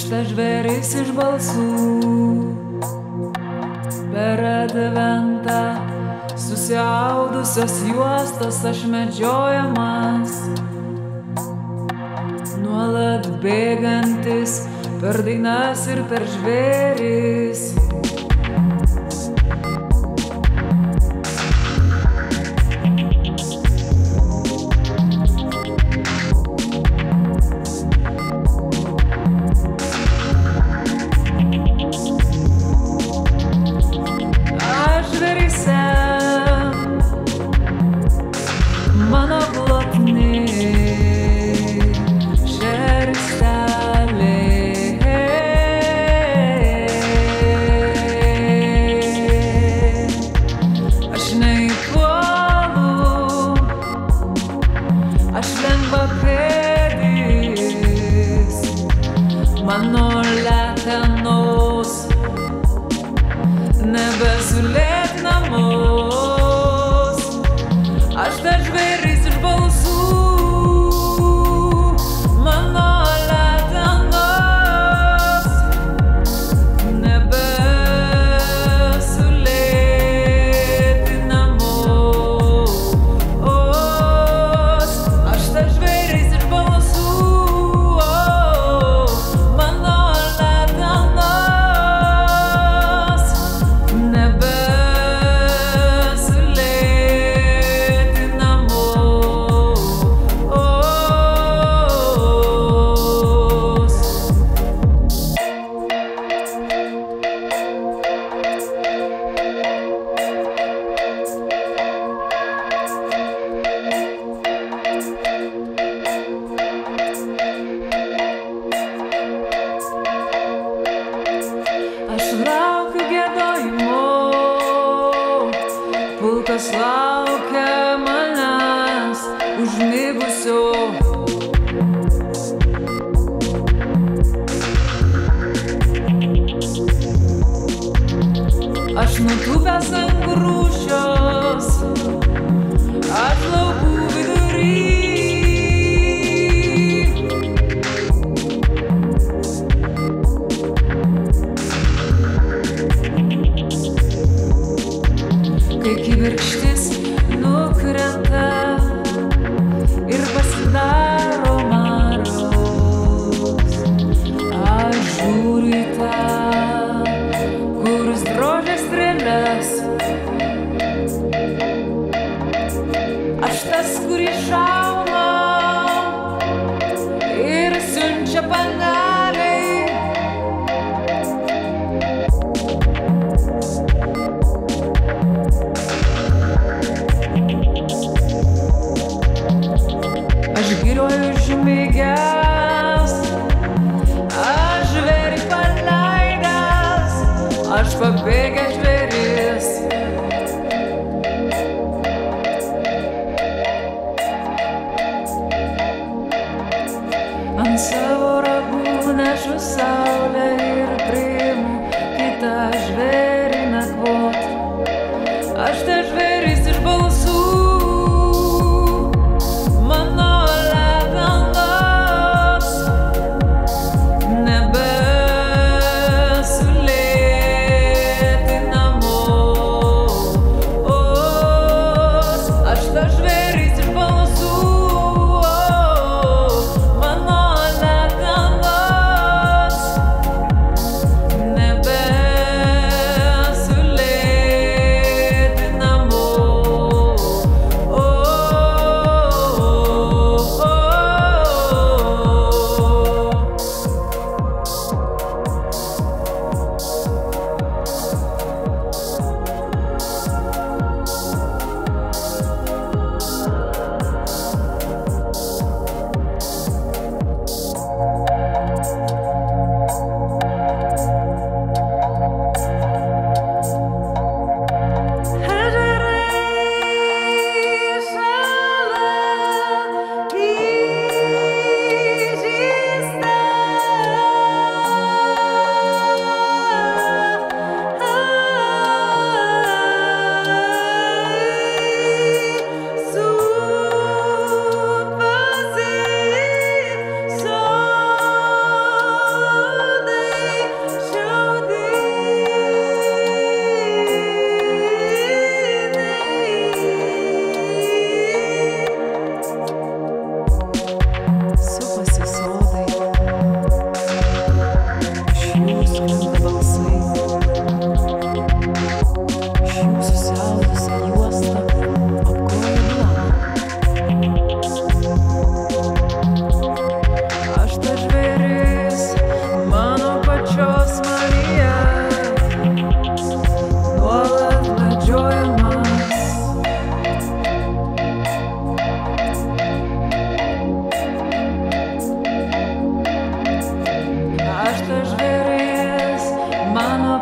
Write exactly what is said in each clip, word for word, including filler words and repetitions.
tas žvėris iš balsų per adventą susiaudusios juostos aš medžiojamas, nuolat bėgantis per dainas ir per žvėris. Mano glotni šerkštelė, aš neįpuolu, aš lengvapėdis, mano letenos nebesulėtinamos, aš tas žvėris iš balsų, mano letenos nebesulėtinamos, aš tas žvėris iš balsų, mano letenos aš laukiu giedojimo, pulkas laukia manęs užmigusio. Aš nutūpęs ant grūsčios, aš laukų vidury. Kai kibirkštis nukrenta ir pasidaro maros, aš žiūriu į tą, kuris drožia strėles. Aš tas, kuris šauna ir siunčia panelei. Aš girioj užmigęs, aš žvėrį paleidęs, aš pabėgęs žvėris. Ant savo ragų nešu saulę ir priimu kitą žvėrį nakvot. Aš tas žvėris iš balsų, mano letenos nebesulėtinamos, aš tas žvėris iš balsų, mano letenos nebesulėtinamos.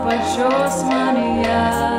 pačios manyje.